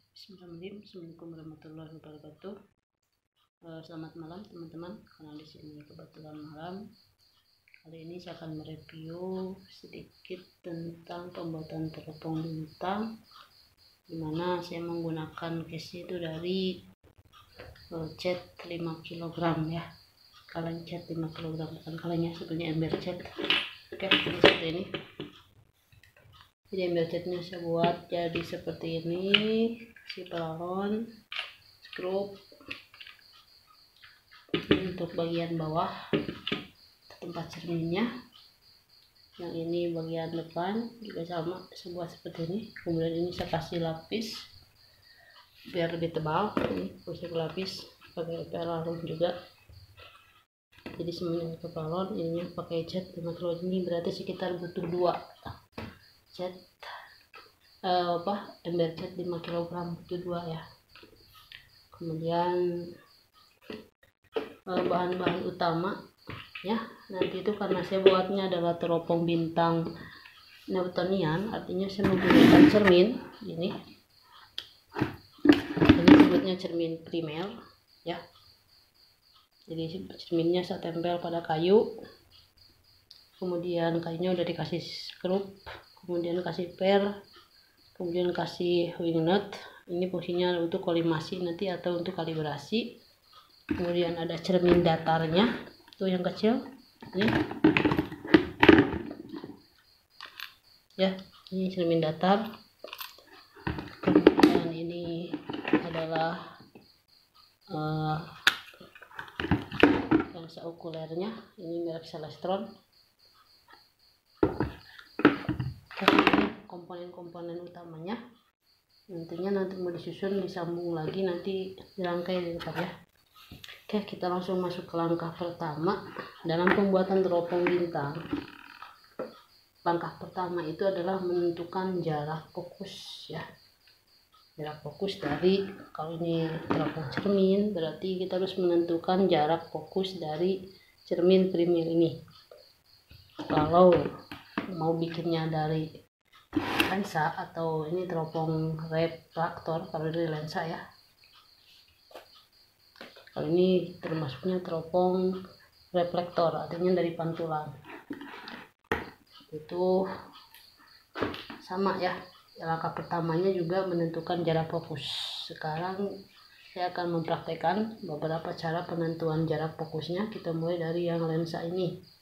Bismillahirrahmanirrahim. Assalamualaikum warahmatullahi wabarakatuh. Selamat malam teman-teman. Karena di sini kebetulan malam. Kali ini saya akan mereview sedikit tentang pembuatan teropong bintang, dimana saya menggunakan case itu dari cat 5 kg ya. Kaleng cat 5 kg, bukan kalengnya, sebenarnya ember cat. Oke, ini seperti ini. Jadi ember catnya saya buat jadi seperti ini, si pelon, skrup untuk bagian bawah tempat cerminnya, yang ini bagian depan juga sama, saya buat seperti ini. Kemudian ini saya kasih lapis biar lebih tebal, ini pusing lapis pakai pelon juga. Jadi semuanya ke pelon, ininya pakai cat 5 kg, ini berarti sekitar butuh 2 cat ember cat 5 kg, butuh 2 ya. Kemudian bahan-bahan utama ya, nanti itu karena saya buatnya adalah teropong bintang Newtonian, artinya saya menggunakan cermin ini sebutnya cermin primer ya. Jadi cerminnya saya tempel pada kayu, kemudian kayunya udah dikasih skrup, kemudian kasih per, kemudian kasih wing nut. Ini fungsinya untuk kolimasi nanti atau untuk kalibrasi. Kemudian ada cermin datarnya, tuh yang kecil ini ya, ini cermin datar. Kemudian ini adalah lensa okulernya, ini merek Celestron. Komponen-komponen utamanya, nantinya mau disusun, disambung lagi, nanti dirangkai di depan ya. Oke, kita langsung masuk ke langkah pertama dalam pembuatan teropong bintang. Langkah pertama itu adalah menentukan jarak fokus ya. Jarak fokus dari, kalau ini teropong cermin, berarti kita harus menentukan jarak fokus dari cermin primer ini. Kalau mau bikinnya dari lensa atau ini teropong refraktor, kalau dari lensa ya, kalau ini termasuknya teropong reflektor, artinya dari pantulan. Itu sama ya. Langkah pertamanya juga menentukan jarak fokus. Sekarang saya akan mempraktekkan beberapa cara penentuan jarak fokusnya. Kita mulai dari yang lensa ini.